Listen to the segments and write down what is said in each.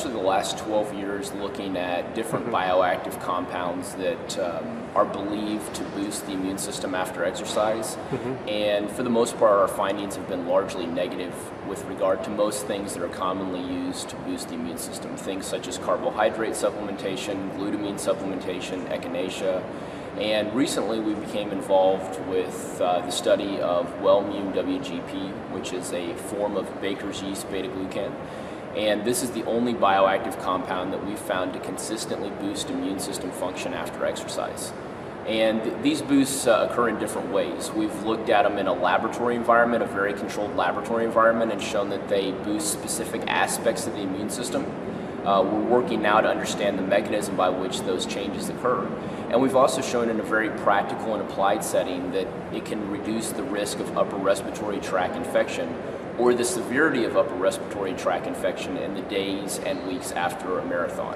actually the last 12 years looking at different bioactive compounds that are believed to boost the immune system after exercise. And for the most part, our findings have been largely negative with regard to most things that are commonly used to boost the immune system. Things such as carbohydrate supplementation, glutamine supplementation, Echinacea. And recently we became involved with the study of Wellmune WGP, which is a form of baker's yeast beta glucan. And this is the only bioactive compound that we've found to consistently boost immune system function after exercise. And these boosts occur in different ways. We've looked at them in a laboratory environment, a very controlled laboratory environment, and shown that they boost specific aspects of the immune system. We're working now to understand the mechanism by which those changes occur. And we've also shown in a very practical and applied setting that it can reduce the risk of upper respiratory tract infection or the severity of upper respiratory tract infection in the days and weeks after a marathon.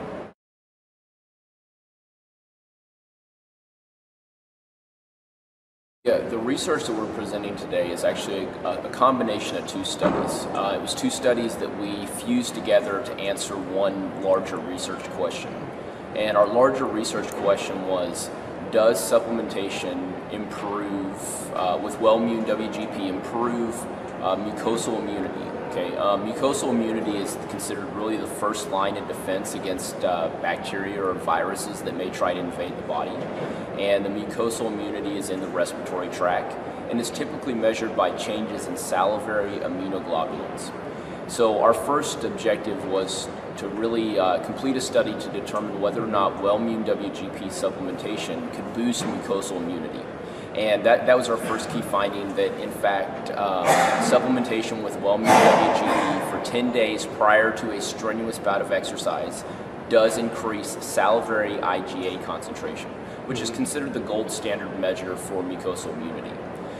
Yeah, the research that we're presenting today is actually a combination of two studies. It was two studies that we fused together to answer one larger research question. And our larger research question was, does supplementation improve, with Wellmune WGP, improve mucosal immunity? Okay, mucosal immunity is considered really the first line of defense against bacteria or viruses that may try to invade the body. And the mucosal immunity is in the respiratory tract and is typically measured by changes in salivary immunoglobulins. So our first objective was to really complete a study to determine whether or not Wellmune WGP supplementation could boost mucosal immunity. And that was our first key finding, that in fact supplementation with Wellmune WGP for 10 days prior to a strenuous bout of exercise does increase salivary IgA concentration, which is considered the gold standard measure for mucosal immunity.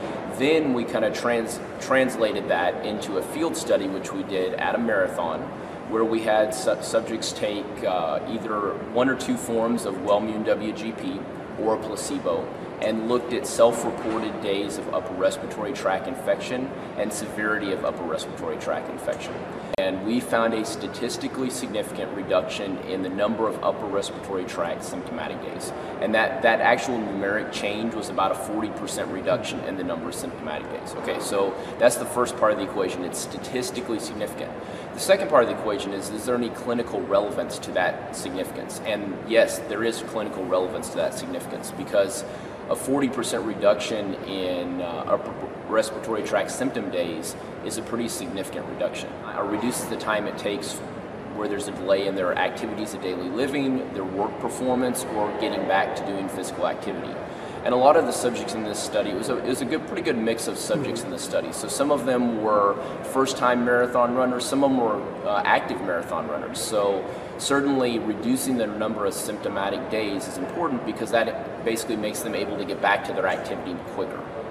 Then we kind of translated that into a field study, which we did at a marathon, where we had subjects take either one or two forms of Wellmune WGP or a placebo, and looked at self-reported days of upper respiratory tract infection and severity of upper respiratory tract infection. And we found a statistically significant reduction in the number of upper respiratory tract symptomatic days. And that actual numeric change was about a 40% reduction in the number of symptomatic days. Okay, so that's the first part of the equation. It's statistically significant. The second part of the equation is there any clinical relevance to that significance? And yes, there is clinical relevance to that significance, because a 40% reduction in upper respiratory tract symptom days is a pretty significant reduction. It reduces the time it takes where there's a delay in their activities of daily living, their work performance, or getting back to doing physical activity. And a lot of the subjects in this study, it was a pretty good mix of subjects in this study. So some of them were first-time marathon runners, some of them were active marathon runners. So certainly reducing the number of symptomatic days is important, because that basically makes them able to get back to their activity quicker.